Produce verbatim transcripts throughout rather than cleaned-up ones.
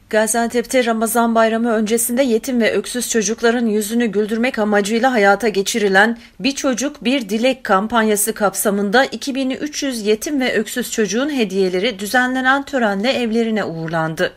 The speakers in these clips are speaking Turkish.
Gaziantep'te Ramazan Bayramı öncesinde yetim ve öksüz çocukların yüzünü güldürmek amacıyla hayata geçirilen Bir Çocuk Bir Dilek kampanyası kapsamında iki bin üç yüz yetim ve öksüz çocuğun hediyeleri düzenlenen törenle evlerine uğurlandı.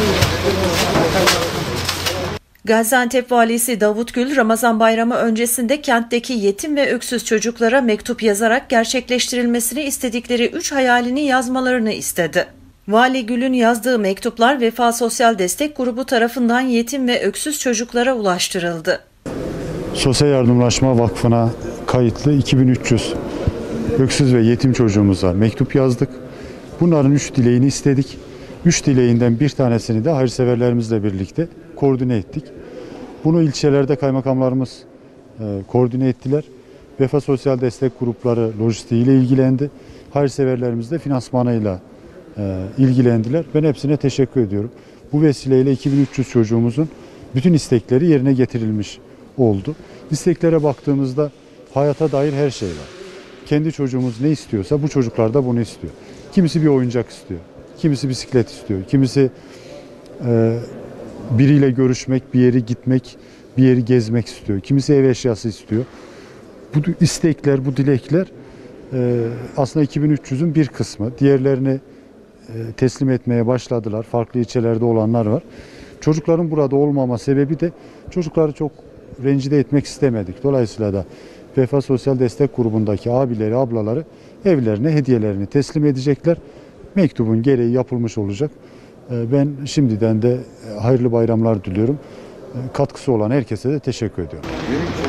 Gaziantep Valisi Davut Gül, Ramazan Bayramı öncesinde kentteki yetim ve öksüz çocuklara mektup yazarak gerçekleştirilmesini istedikleri üç hayalini yazmalarını istedi. Vali Gül'ün yazdığı mektuplar Vefa Sosyal Destek Grubu tarafından yetim ve öksüz çocuklara ulaştırıldı. Sosyal Yardımlaşma Vakfı'na kayıtlı iki bin üç yüz öksüz ve yetim çocuğumuza mektup yazdık. Bunların üç dileğini istedik. Üç dileğinden bir tanesini de hayırseverlerimizle birlikte koordine ettik. Bunu ilçelerde kaymakamlarımız e, koordine ettiler. Vefa Sosyal Destek Grupları lojistiğiyle ilgilendi. Hayırseverlerimiz de finansmanıyla e, ilgilendiler. Ben hepsine teşekkür ediyorum. Bu vesileyle iki bin üç yüz çocuğumuzun bütün istekleri yerine getirilmiş oldu. İsteklere baktığımızda hayata dair her şey var. Kendi çocuğumuz ne istiyorsa bu çocuklar da bunu istiyor. Kimisi bir oyuncak istiyor. Kimisi bisiklet istiyor. Kimisi e, biriyle görüşmek, bir yere gitmek, bir yeri gezmek istiyor. Kimisi ev eşyası istiyor. Bu istekler, bu dilekler e, aslında iki bin üç yüzün bir kısmı. Diğerlerini e, teslim etmeye başladılar. Farklı ilçelerde olanlar var. Çocukların burada olmama sebebi de çocukları çok rencide etmek istemedik. Dolayısıyla da Vefa Sosyal Destek Grubu'ndaki abileri, ablaları evlerine hediyelerini teslim edecekler. Mektubun gereği yapılmış olacak. Ben şimdiden de hayırlı bayramlar diliyorum. Katkısı olan herkese de teşekkür ediyorum.